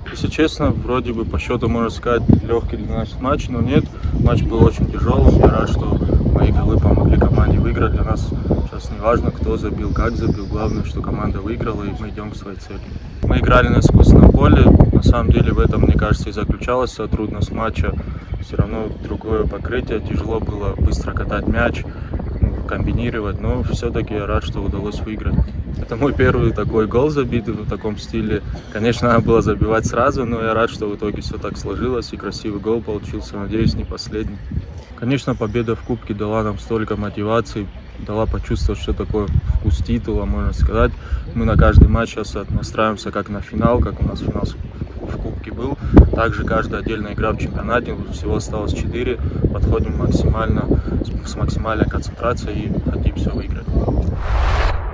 Если честно, вроде бы по счету, можно сказать, легкий для нас матч, но нет. Матч был очень тяжелым. Я рад, что мои голы помогли команде выиграть. Для нас сейчас не важно, кто забил, как забил. Главное, что команда выиграла, и мы идем к своей цели. Мы играли на искусственном поле. На самом деле в этом, мне кажется, и заключалась вся трудность матча. Все равно другое покрытие. Тяжело было быстро катать мяч, комбинировать, но все-таки я рад, что удалось выиграть. Это мой первый такой гол забитый в таком стиле. Конечно, надо было забивать сразу, но я рад, что в итоге все так сложилось и красивый гол получился. Надеюсь, не последний. Конечно, победа в Кубке дала нам столько мотивации, дала почувствовать, что такое вкус титула, можно сказать. Мы на каждый матч сейчас настраиваемся как на финал, как у нас финал в Кубке был. Также каждая отдельная игра в чемпионате, всего осталось 4. Подходим максимально, с максимальной концентрацией и хотим все выиграть.